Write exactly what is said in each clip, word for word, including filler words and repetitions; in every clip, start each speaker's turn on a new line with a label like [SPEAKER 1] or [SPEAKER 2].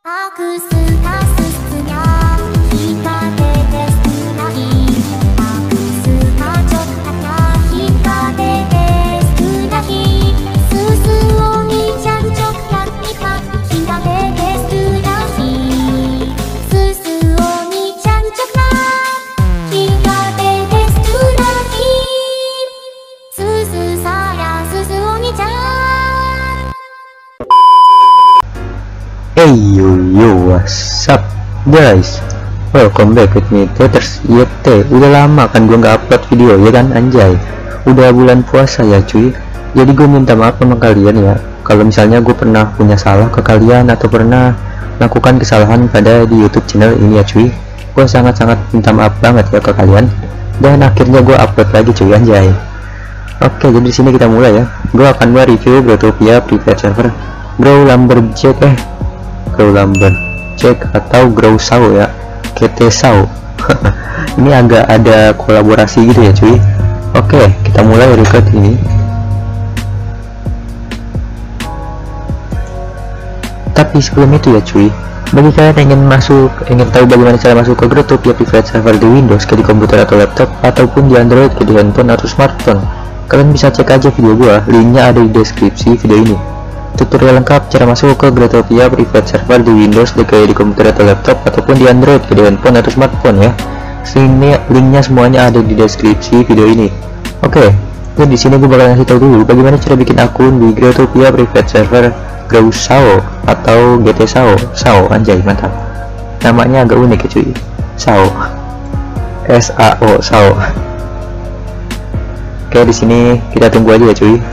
[SPEAKER 1] Aku suka susunya, kita tetes lagi. Aku suka coklatnya, kita tetes lagi. Susu Oni-chan coklat lipat, kita tetes lagi. Susu Oni-chan coklat, kita tetes lagi. Susu saya, susu Oni-chan.
[SPEAKER 2] Hey yo yo, what's up guys, welcome back with me Teters Y T. Udah lama kan gue nggak upload video ya kan anjay. Udah bulan puasa ya cuy. Jadi gue minta maaf sama kalian ya kalau misalnya gue pernah punya salah ke kalian atau pernah melakukan kesalahan pada di YouTube channel ini ya cuy. Gue sangat-sangat minta maaf banget ya ke kalian. Dan akhirnya gue upload lagi cuy anjay. Oke, jadi di sini kita mulai ya. Gue akan mereview Growtopia private server Grow Lumberjack eh Grow Lumberjack atau Grow Sao ya, G T Sao. Ini agak ada kolaborasi gitu ya cuy. Oke, kita mulai record ini. Tapi sebelum itu ya cuy, bagi kalian yang ingin masuk, ingin tahu bagaimana cara masuk ke Growtopia private server di Windows, ke di komputer atau laptop, ataupun di Android, ke di handphone atau smartphone, kalian bisa cek aja video gua, linknya ada di deskripsi video ini. Tutorial lengkap cara masuk ke Growtopia private server di Windows, kayak di komputer atau laptop, ataupun di Android, ke di handphone atau smartphone ya. Sini linknya semuanya ada di deskripsi video ini. Oke, jadi di sini gue bakal ngasih tahu dulu bagaimana cara bikin akun di Growtopia private server Grow Sao atau G T Sao. Sao anjay, mantap. Namanya agak unik ya cuy. Sao. S A O Sao. Oke, di sini kita tunggu aja ya cuy.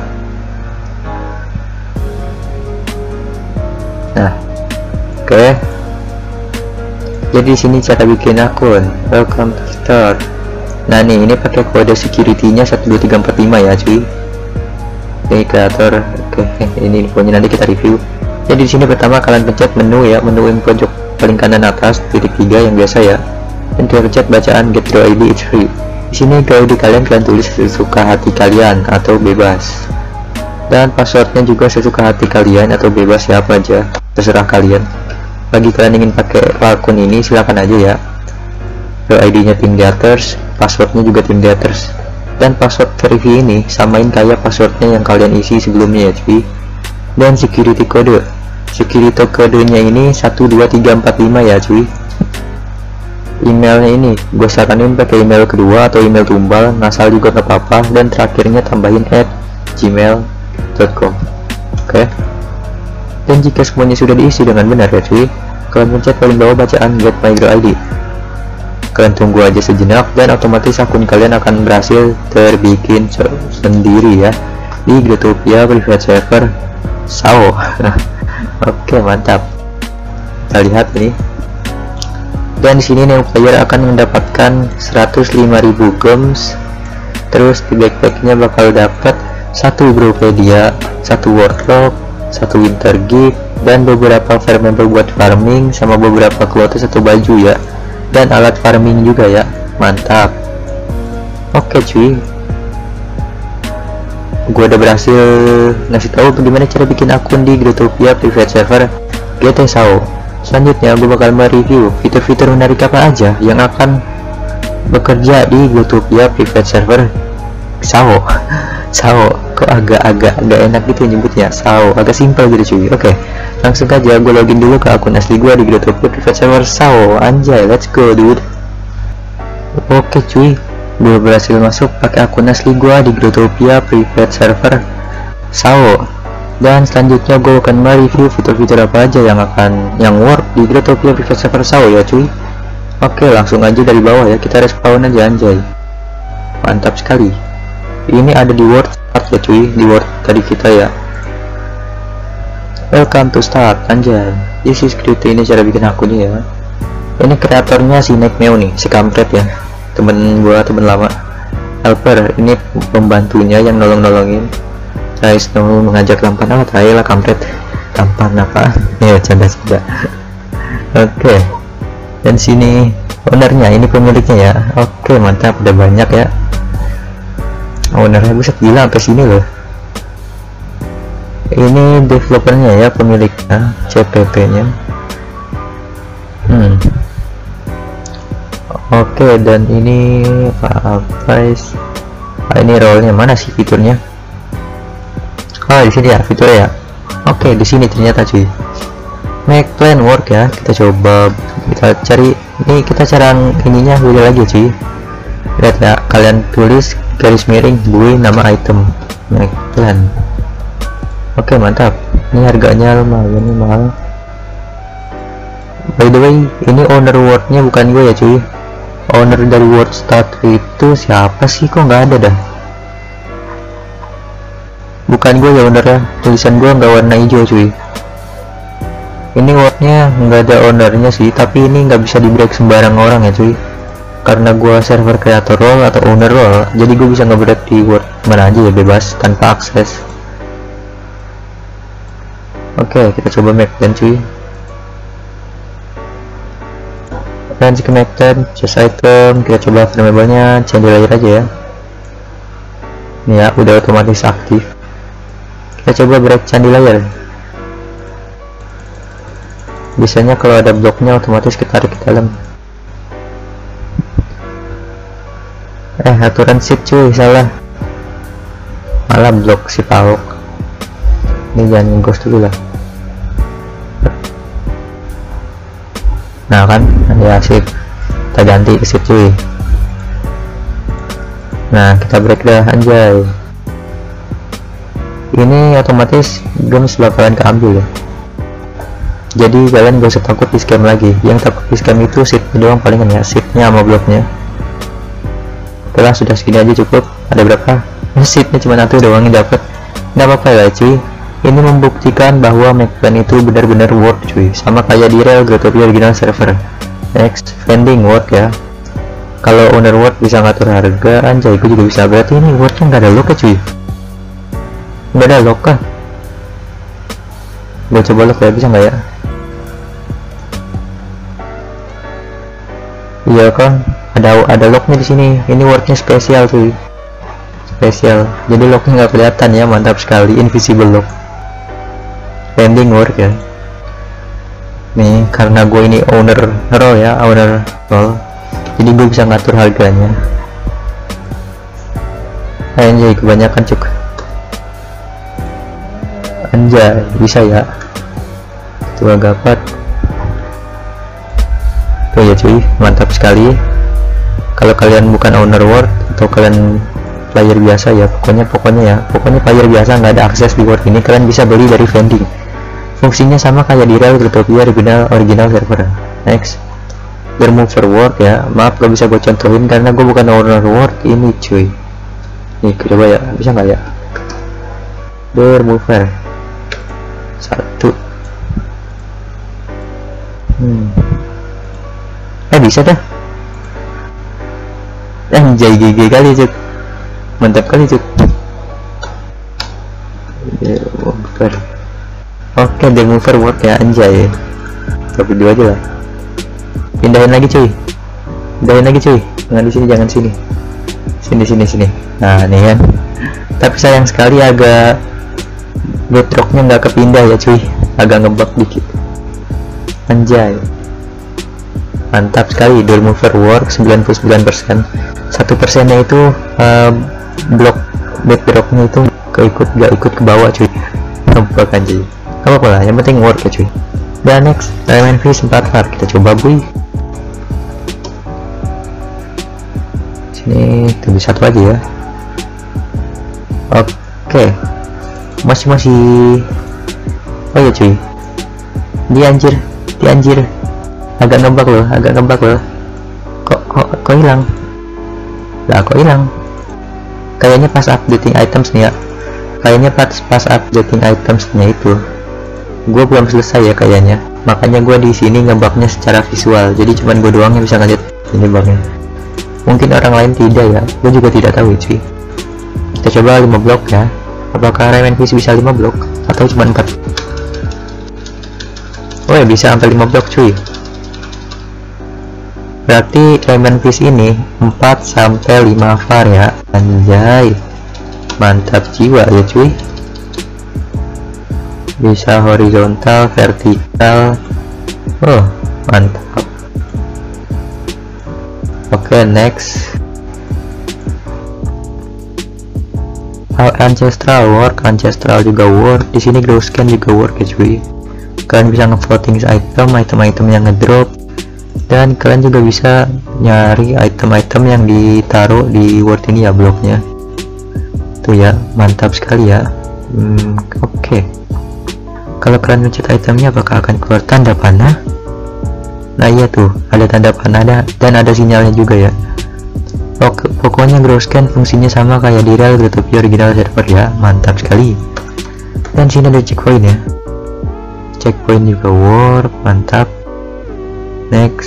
[SPEAKER 2] Nah, oke. Okay. Jadi di sini cara bikin akun. Welcome to start. Nah nih, ini pakai kode security-nya satu dua tiga empat lima ya cuy. Ini kreator. Oke, okay. Ini infonya nanti kita review. Jadi di sini pertama kalian pencet menu ya, menu yang pojok paling kanan atas titik tiga yang biasa ya. Dan kalian pencet bacaan get grow I D it's free. Di sini grow I D kalian kalian tulis sesuka hati kalian atau bebas. Dan passwordnya juga sesuka hati kalian atau bebas siapa aja, terserah kalian. Bagi kalian ingin pakai akun ini silakan aja ya. Grow I D nya Team Theaters, passwordnya juga Team Theaters. Dan password verify ini samain kayak passwordnya yang kalian isi sebelumnya ya cuy. Dan security code, security kodenya ini satu dua tiga empat lima ya cuy. Emailnya ini gue saranin pakai email kedua atau email tumbal, ngasal juga gak apa-apa. Dan terakhirnya tambahin at gmail dot com. Oke, okay. Dan jika semuanya sudah diisi dengan benar ya cuy, kalian pencet paling bawah bacaan get my grow I D. Kalian tunggu aja sejenak dan otomatis akun kalian akan berhasil terbikin sendiri ya di Growtopia private server Sao. Oke, mantap. Kita lihat ini. Dan di sini new player akan mendapatkan seratus lima ribu gems. Terus di backpacknya bakal dapat satu Growpedia, satu wardrobe, satu winter gift, dan beberapa farmable buat farming, sama beberapa clothes atau baju ya, dan alat farming juga ya. Mantap. Oke cuy, gue udah berhasil ngasih tahu bagaimana cara bikin akun di Growtopia private server G T Sao. Selanjutnya gue bakal mereview fitur-fitur menarik apa aja yang akan bekerja di Growtopia private server Sao. Sao, kok agak-agak gak enak gitu nyebutnya. Sao, agak simpel gitu cuy. Oke, langsung aja gue login dulu ke akun asli gue di Growtopia private server Sao. Anjay, let's go dude. Oke cuy, gue berhasil masuk pakai akun asli gue di Growtopia private server Sao. Dan selanjutnya gue akan mereview fitur-fitur apa aja yang akan yang work di Growtopia private server Sao ya cuy. Oke, langsung aja dari bawah ya, kita respawn aja anjay. Mantap sekali. Ini ada di word start ya cuy, di word tadi kita ya. Welcome to start anjay. This is create, ini cara bikin akunnya ya. Ini kreatornya si Nekmeo nih, si kampret ya, temen gua, temen lama. Helper, ini pembantunya yang nolong-nolongin. Try Snow mengajak tampan apa? Try lah kampret. Tampan apa? Ya canda-canda. Oke. Dan sini ownernya, ini pemiliknya ya. Oke, mantap, udah banyak ya. Ownernya buset gila sampai sini loh. Ini developernya ya, pemiliknya, C P P nya. hmm oke okay, dan ini apa guys, ah, ini rollnya mana sih fiturnya? Oh di sini ya fiturnya ya. Oke okay, di sini ternyata cuy, make plan work ya. Kita coba kita cari ini, kita cara ininya beda lagi cuy. Lihat ya, kalian tulis garis miring bui nama item make plan. Oke okay, mantap. Ini harganya lumayan nih, mahal. By the way, ini owner wordnya bukan gue ya cuy. Owner dari word start itu siapa sih, kok nggak ada dah. Bukan gue ya ownernya, tulisan gue nggak warna hijau cuy. Ini wordnya nggak ada ownernya sih, tapi ini nggak bisa di break sembarang orang ya cuy. Karena gue server creator role atau owner role, jadi gue bisa nge-break di word mana aja ya, bebas tanpa akses. Oke okay, kita coba make plan cuy. Range connected, choose item, kita coba frameable-nya change layer aja ya. Ini ya udah otomatis aktif. Kita coba break candi layer. Biasanya kalau ada bloknya otomatis kita tarik ke dalam. Eh aturan shift cuy, salah. Malah blok si pauk. Ini jangan ghost dulu lah. Nah kan ada shift, kita ganti ke shift cuy. Nah kita break dah anjay. Ini otomatis gems bakalan keambil ya. Jadi kalian gak usah takut di scam lagi. Yang takut di scam itu shift doang palingan ya, shiftnya sama bloknya. Oke lah, sudah segini aja cukup. Ada berapa? Shiftnya cuma satu doang yang dapat. Nggak apa-apa ya cuy. Ini membuktikan bahwa make plan itu benar-benar worth cuy, sama kayak di real Growtopia original server. Next, vending worth ya. Kalau owner worth bisa ngatur harga, anjay gue juga bisa. Berarti ini worthnya nggak ada lock ya cuy, nggak ada lock kah? Gue coba lock ya, bisa nggak ya? Iya kan, ada ada locknya di sini. Ini worthnya spesial cuy, spesial. Jadi locknya nggak kelihatan ya, mantap sekali, invisible lock. Pending work ya. Nih karena gue ini owner role ya, owner role, jadi gue bisa ngatur harganya. Anjay kebanyakan cuk. Anjay bisa ya. Tua gapat. Tuh ya cuy, mantap sekali. Kalau kalian bukan owner world atau kalian player biasa ya, pokoknya pokoknya ya, pokoknya player biasa nggak ada akses di world ini, kalian bisa beli dari vending. Fungsinya sama kayak di real Growtopia original original server. Next, bermove forward ya. Maaf gak bisa gue contohin karena gue bukan owner world ini cuy. Nih coba ya, bisa nggak ya? Bermover satu. Hmm. Eh bisa dah. Anjay G G kali cuk, mantap kali cuk. Bermover. Oke, okay, mover work ya anjay. Tapi dua aja lah. Pindahin lagi cuy. Pindahin lagi cuy. Jangan di sini, jangan sini. Sini sini sini. Nah, nih kan. Tapi sayang sekali agak bedrocknya nggak kepindah ya cuy. Agak ngebug dikit. Anjay. Mantap sekali, door mover work sembilan puluh sembilan persen. satu persennya itu uh, blok bedrocknya itu keikut gak ikut ke bawah cuy. Ngebug anjay. Apa apa lah, yang penting work ya cuy. Dan next, diamond fish empat var, kita coba bui. Sini tunggu satu aja ya. Oke, masih masih. Oh ya cuy, dia anjir, dia anjir, agak ngebug loh, agak ngebug loh. Kok kok kok hilang? Lah kok hilang? Kayaknya pas updating items nih ya. Kayaknya pas pas updating itemsnya itu gue belum selesai ya kayaknya, makanya gue di sini ngebugnya secara visual, jadi cuman gue doang yang bisa ngeliat ini bugnya. Mungkin orang lain tidak ya, gue juga tidak tahu cuy. Kita coba lima blok ya, apakah Rayman Fish bisa lima blok atau cuma empat? Oh ya bisa sampai lima blok cuy. Berarti Rayman Fish ini empat sampai lima var ya, anjay. Mantap jiwa ya cuy. Bisa horizontal, vertikal. Oh mantap. Oke, okay, next. Ancestral work, ancestral juga work. Di sini glow scan juga work ya cuy. Kalian bisa nge-voting item, item-item yang ngedrop, dan kalian juga bisa nyari item-item yang ditaruh di world ini ya, bloknya. Tuh ya, mantap sekali ya. Hmm, Oke. Okay. Kalau kalian mencet itemnya, apakah akan keluar tanda panah? Nah iya tuh, ada tanda panah dan ada sinyalnya juga ya. Oke, pokoknya glow scan fungsinya sama kayak di real Growtopia original server ya, mantap sekali. Dan sini ada checkpoint ya, checkpoint juga work, mantap. Next,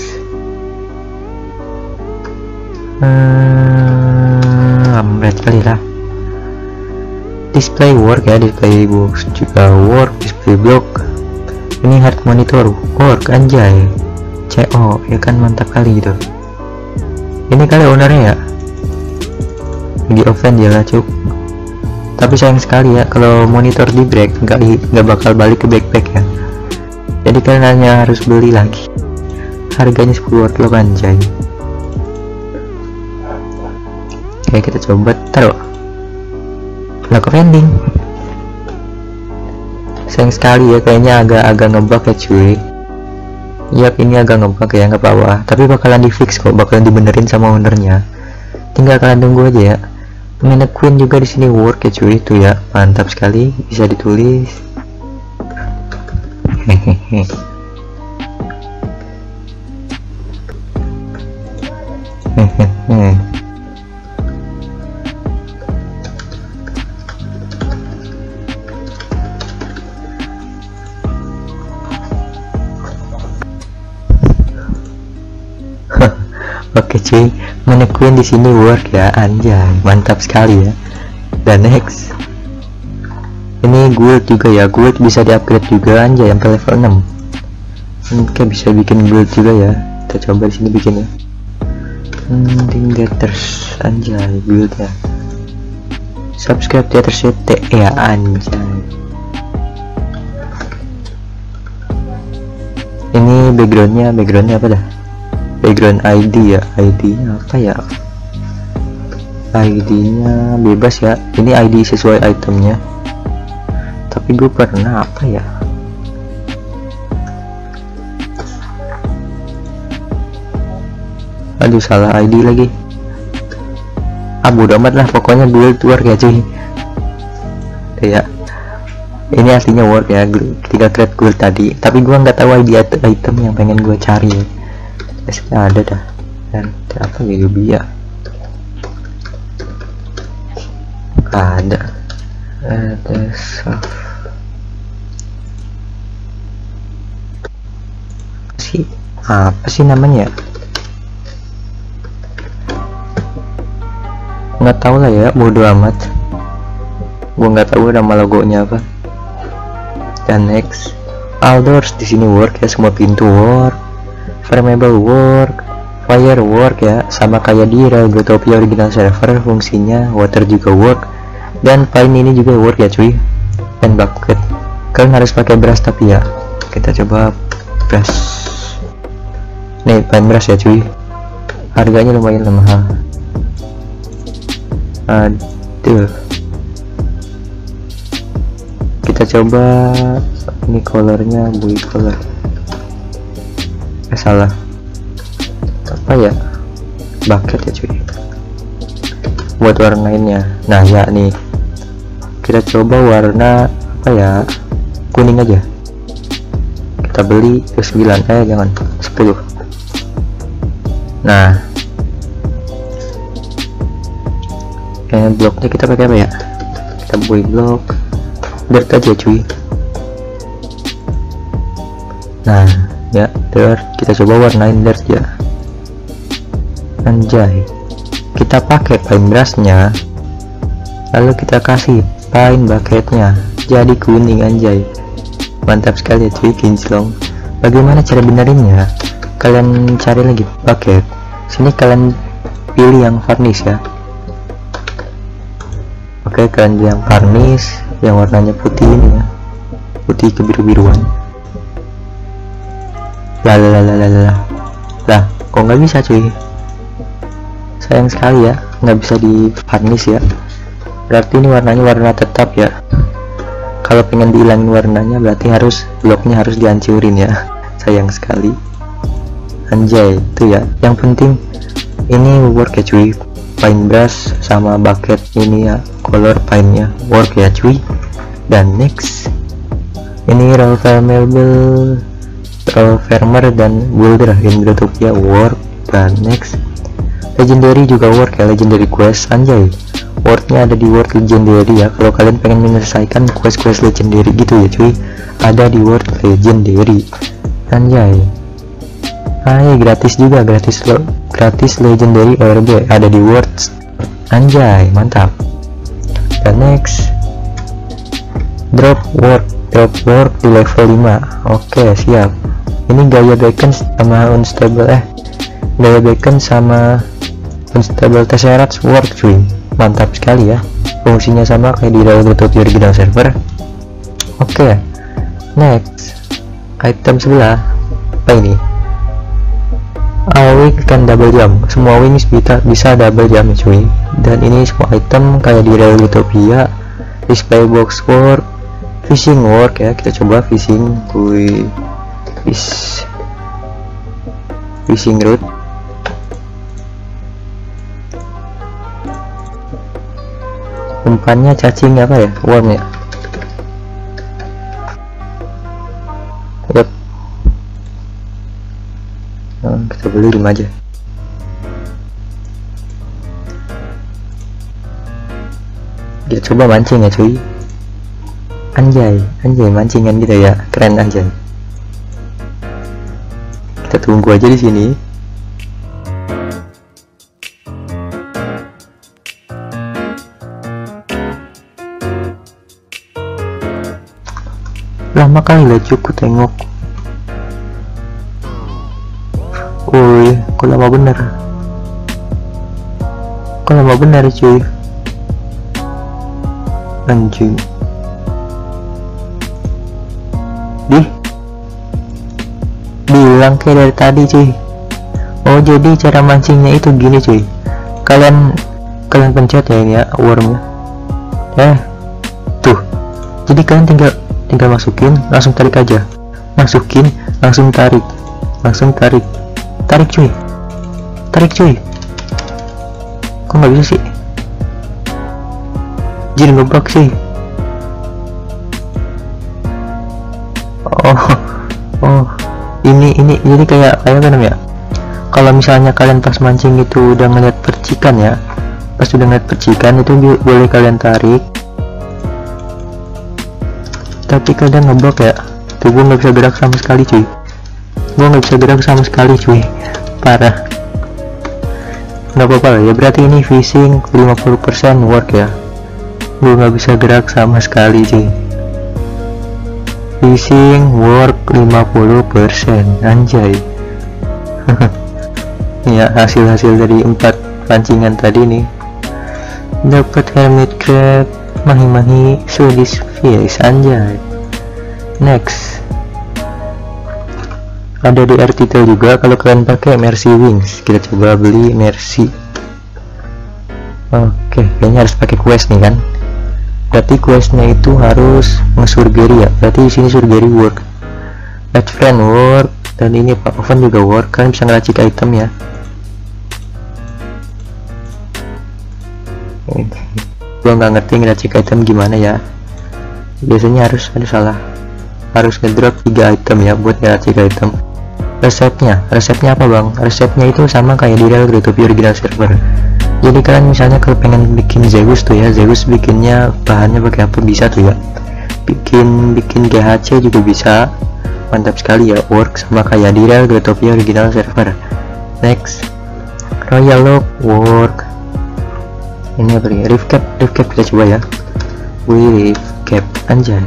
[SPEAKER 2] hmm, lambat kali lah. Display work ya, display box juga work, display block. Ini hard monitor work, anjay. C O ya kan, mantap kali gitu. Ini kali ownernya ya, di oven ya lah cuk. Tapi sayang sekali ya, kalau monitor di break nggak nggak bakal balik ke backpack ya. Jadi kalian hanya harus beli lagi. Harganya sepuluh watt loh, anjay. Oke, kita coba taruh. Laku vending. Sayang sekali ya, kayaknya agak-agak ngebug ya cuy. Yap, ini agak ngebug ya, nggak apa-apa. Tapi bakalan di fix kok, bakalan dibenerin sama ownernya. Tinggal kalian tunggu aja ya. Mannequin juga di sini work ya cuy, itu ya, mantap sekali, bisa ditulis. Hehehe. Hehehe. Oke cuy, mannequin di sini work ya, anjay, mantap sekali ya. Dan next, ini guild juga ya, guild bisa di-upgrade juga, anjay, sampai level enam. Oke, bisa bikin guild juga ya. Kita coba di sini bikin ya. Hmm, Theaters, anjay, guild ya. Subscribe Theaters T ya, anjay. Ini backgroundnya, backgroundnya apa dah? Background I D ya, I D nya apa ya, I D nya bebas ya, ini I D sesuai itemnya. Tapi gue pernah apa ya, aduh salah I D lagi. Ah bodo amat lah, pokoknya guild work ya cuy ya. Ini artinya work ya, ketika create guild tadi. Tapi gua nggak tahu I D item yang pengen gue cari ya. Biasanya ada dah. Dan apa gitu biar ada ada soft sih, apa sih namanya, nggak tahu lah ya, bodo amat, gua nggak tahu nama logonya apa. Dan next, outdoors di sini work ya, semua pintu work, flammable work, fire work ya, sama kayak di Growtopia original server fungsinya. Water juga work, dan paint ini juga work ya cuy. Dan bucket, kalian harus pakai brush tapi ya. Kita coba brush. Nih paint brush ya cuy, harganya lumayan mahal. Aduh, kita coba ini colornya blue color. Eh salah, apa ya, bucket ya cuy, buat warnainnya. Nah ya nih, kita coba warna apa ya, kuning aja. Kita beli ke sembilan, eh jangan sepuluh. Nah kayak bloknya kita pakai apa ya, kita buat blok dirt aja cuy. Nah ya dirt, kita coba warnain dirt ya, anjay. Kita pakai paint brushnya, lalu kita kasih paint bucketnya jadi kuning, anjay, mantap sekali ya cuy, kinclong. Bagaimana cara benerinnya? Kalian cari lagi bucket, sini kalian pilih yang varnish ya. Oke, kalian yang varnish yang warnanya putih ini ya, putih kebiru-biruan. Lah lah lah lah lah lah, kok nggak bisa cuy? sayang sekali ya, nggak bisa di varnish ya. Berarti ini warnanya warna tetap ya. Kalau pengen dihilangin warnanya berarti harus bloknya harus dihancurin ya. Sayang sekali. Anjay, itu ya. Yang penting ini work ya cuy. Paintbrush sama bucket ini ya, color paintnya work ya cuy. Dan next, ini roll farmable, roll farmer dan builder Hydrotopia work. Dan next, legendary juga work ya, legendary quest. Anjay, wordnya ada di word legendary ya. Kalau kalian pengen menyelesaikan quest-quest legendary gitu ya cuy, ada di word legendary. Anjay, ah gratis juga, gratis lo, gratis legendary O R B ada di words. Anjay, mantap. Dan next, drop work, drop work di level lima. Oke, siap. Ini gaya beacon sama unstable eh gaya beacon sama unstable tesseract work cuy. Mantap sekali ya, fungsinya sama kayak di Hydrotopia original server. Oke, next, item sebelah apa ini? All wing kan double jump, semua wings bisa bisa double jump cuy. Dan ini semua item kayak di Hydrotopia, display box work, fishing work ya. Kita coba fishing, kuy, fish, fishing route. Umpannya cacing apa ya, worm ya. Yep. Nah, kita beli lima aja. Kita coba mancing ya cuy. Anjay, anjay mancingan gitu ya, keren anjay. Kita tunggu aja di sini. Lama kali lah cukup tengok. Woi, kok lama bener. Kok lama bener cuy. Anjing. Di bilang kayak dari tadi cuy. Oh, jadi cara mancingnya itu gini cuy. Kalian kalian pencet ya ini ya wormnya. Eh, tuh. Jadi kalian tinggal tinggal masukin, langsung tarik aja, masukin, langsung tarik, langsung tarik, tarik cuy, tarik cuy. Kok nggak bisa sih? Jadi ngebug sih. Oh, oh, ini ini jadi kayak kayak apa namanya? Kalau misalnya kalian pas mancing itu udah ngeliat percikan ya, pas udah ngeliat percikan itu boleh kalian tarik. Tapi kadang ngeblok ya, tuh gue nggak bisa gerak sama sekali cuy, gue nggak bisa gerak sama sekali cuy, parah. Nggak apa-apa lah ya, berarti ini fishing lima puluh persen work ya, gue nggak bisa gerak sama sekali cuy. Fishing work lima puluh persen, anjay. Ya, hasil-hasil dari empat pancingan tadi nih. Dapat hermit crab, mahi-mahi, Swedish fish, anjay. Next, ada di artikel juga kalau kalian pakai Mercy Wings. Kita coba beli Mercy. Oke, kayaknya harus pakai quest nih kan. Berarti questnya itu harus nge-surgery ya. Berarti di sini surgery work, Pet friend work, dan ini Pak Oven juga work. Kalian bisa ngeracik item ya. Gua nggak ngerti ngeracik item gimana ya. Biasanya harus ada salah, harus ngedrop tiga item ya buat ngeracik item. Resepnya, resepnya apa bang? Resepnya itu sama kayak di Hydrotopia original server. Jadi kalian misalnya kalau pengen bikin Zeus tuh ya, Zeus bikinnya bahannya pakai apa bisa tuh ya. Bikin bikin G H C juga bisa. Mantap sekali ya, work sama kayak di Hydrotopia original server. Next, Royal Lock work. Ini apa nih? Reef cap, reef cap kita coba ya. Wih, reef cap, anjay.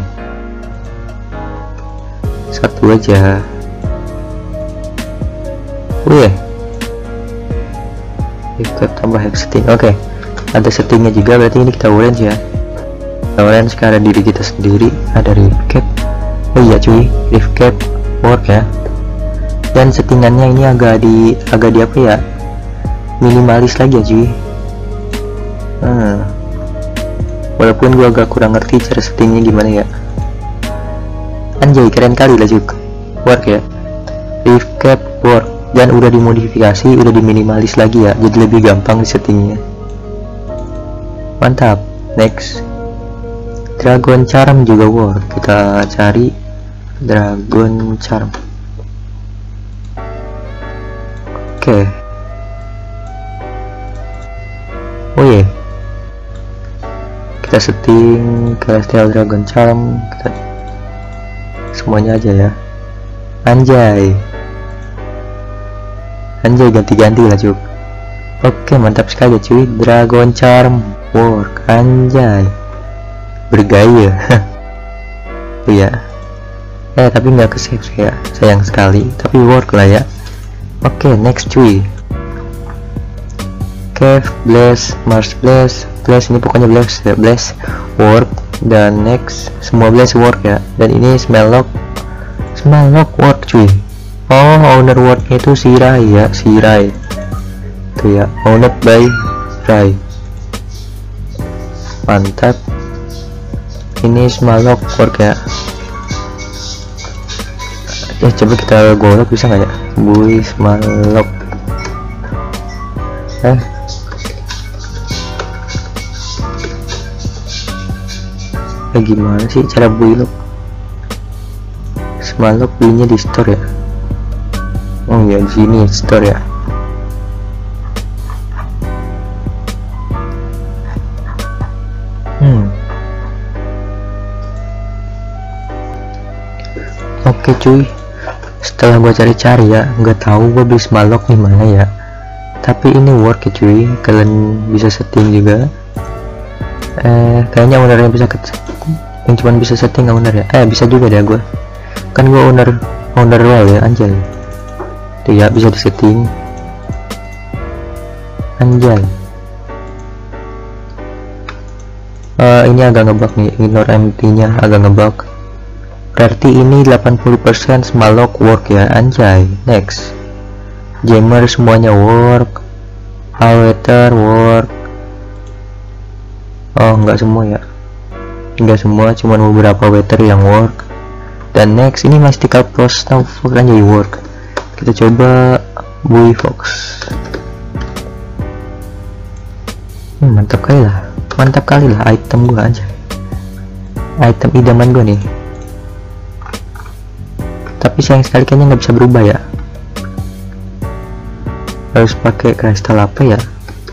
[SPEAKER 2] Satu aja. Wih, reef cap tambah hex setting. Oke, okay. Ada settingnya juga, berarti ini kita orange ya. Kita orange karena diri kita sendiri. Ada reef cap. Oh iya cuy, reef cap work ya. Dan settingannya ini agak di agak di apa ya? minimalis lagi ya cuy. hmm. Walaupun gua agak kurang ngerti cara settingnya gimana ya. Anjay, keren kali lah juga work ya, recap work, dan udah dimodifikasi, udah diminimalis lagi ya, jadi lebih gampang di settingnya. Mantap. Next, Dragon Charm juga work. Kita cari Dragon Charm. Oke. Okay. Oh iya, yeah. Kita setting Celestial Dragon Charm, kita semuanya aja ya. Anjay, anjay ganti-ganti lah cuy. Oke, mantap sekali cuy. Dragon Charm work, anjay, bergaya. Oh ya, eh tapi nggak ke save ya, sayang sekali, tapi work lah ya. Oke, next cuy, Cave Blaze, Mars Blaze, Blaze ini pokoknya Blaze ya, Blaze work. Dan next, semua Blaze work ya. Dan ini Smell Lock, Smell Lock work cuy. Oh, owner wordnya itu si Rai ya, si Rai itu ya, owned by Rai. Mantap. Ini Smell Lock work ya. Eh coba kita golok bisa nggak ya, Bui Smell Lock. Eh eh gimana sih cara bui lock? Smell Lock belinya di store ya. Oh ya, di sini store ya. Hmm. Oke cuy, setelah gua cari-cari ya, nggak tahu gua beli Smell Lock di mana ya. Tapi ini work ya cuy, kalian bisa setting juga. Eh, kayaknya ownernya bisa ke yang cuman bisa setting owner ya. Eh bisa juga deh gua. Kan gua owner owner royal ya, anjay. Tuh ya, bisa disetting. Anjay. Uh, ini agak ngebug nih, ignore empty-nya agak ngebug. Berarti ini delapan puluh persen Smell Lock work ya, anjay. Next, Jammer semuanya work, Awaiter work. Oh enggak semua ya, enggak semua, cuman beberapa waiter yang work. Dan next, ini Mystical Plus Snow Fox anjay work. Kita coba Bui Fox. Hmm, mantap kali lah, mantap kali lah item gua aja, item idaman gua nih. Tapi sayang sekali kayaknya nggak bisa berubah ya, harus pakai kristal apa ya,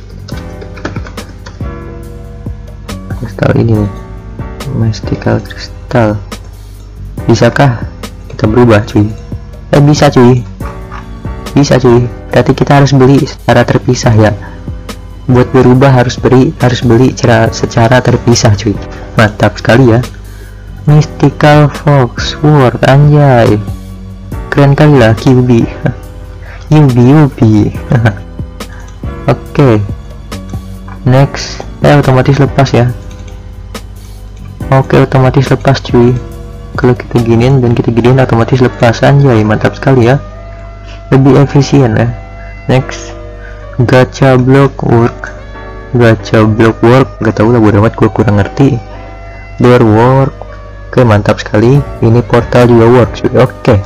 [SPEAKER 2] kristal ini nih, Mystical Crystal. Bisakah kita berubah cuy? Eh bisa cuy, bisa cuy. Berarti kita harus beli secara terpisah ya. Buat berubah harus beli harus beli secara, secara terpisah cuy. Mantap sekali ya. Mystical Fox work, anjay, keren kali lah Q B. Yubi Yubi. Oke, okay. Next, eh otomatis lepas ya. Oke, okay, otomatis lepas cuy. Kalau kita giniin dan kita giniin otomatis lepas, anjay, mantap sekali ya. Lebih efisien ya. Next, gacha block work, gacha block work, gak tau lah, bodo amat, gue kurang ngerti. Door work, oke okay, mantap sekali. Ini portal juga work cuy. Oke, okay.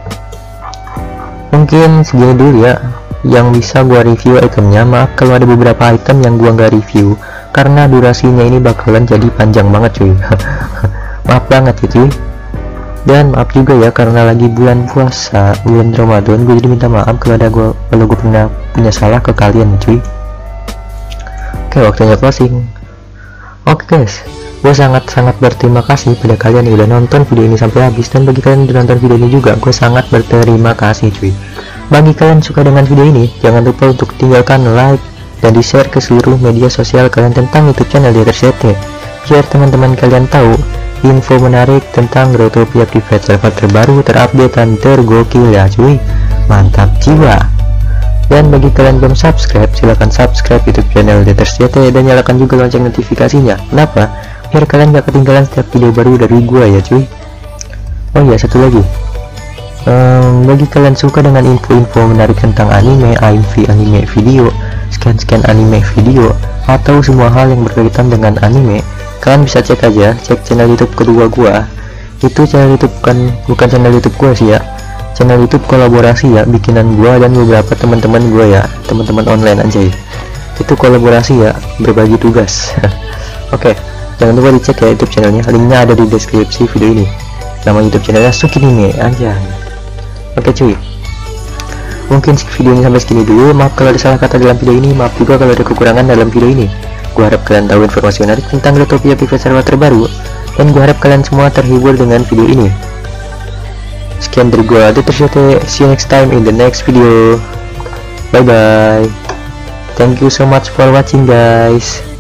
[SPEAKER 2] Mungkin segini dulu ya yang bisa gua review itemnya. Maaf kalau ada beberapa item yang gua nggak review karena durasinya ini bakalan jadi panjang banget cuy. Maaf banget ya cuy. Dan maaf juga ya karena lagi bulan puasa, bulan Ramadan, gue jadi minta maaf kalau ada gua kalau gue pernah punya salah ke kalian cuy. Oke, waktunya closing. Oke guys, gue sangat-sangat berterima kasih pada kalian yang udah nonton video ini sampai habis, dan bagi kalian yang udah nonton video ini juga gue sangat berterima kasih cuy. Bagi kalian suka dengan video ini, jangan lupa untuk tinggalkan like dan di share ke seluruh media sosial kalian tentang YouTube channel Leader C T, biar teman-teman kalian tahu info menarik tentang Growtopia private server terbaru, terupdate dan tergokil ya cuy. Mantap jiwa. Dan bagi kalian belum subscribe, silahkan subscribe YouTube channel Leader C T dan nyalakan juga lonceng notifikasinya. Kenapa? Biar kalian gak ketinggalan setiap video baru dari gua ya cuy. Oh iya, satu lagi, um, bagi kalian suka dengan info-info menarik tentang anime, A M V, anime video, scan-scan anime video, atau semua hal yang berkaitan dengan anime, kalian bisa cek aja, cek channel YouTube kedua gua. Itu channel YouTube bukan bukan channel YouTube gua sih ya, channel YouTube kolaborasi ya, bikinan gua dan beberapa teman-teman gua ya, teman-teman online anjay. Itu kolaborasi ya, berbagi tugas. Oke, jangan lupa dicek ya YouTube channelnya, linknya ada di deskripsi video ini. Nama YouTube channelnya Sukinime anjay. Oke cuy, mungkin videonya sampai segini dulu. Maaf kalau ada salah kata dalam video ini, maaf juga kalau ada kekurangan dalam video ini. Gua harap kalian tahu informasi menarik tentang Growtopia Private Server terbaru, dan gua harap kalian semua terhibur dengan video ini. Sekian dari gua, Deterjote. See you next time in the next video. Bye bye. Thank you so much for watching guys.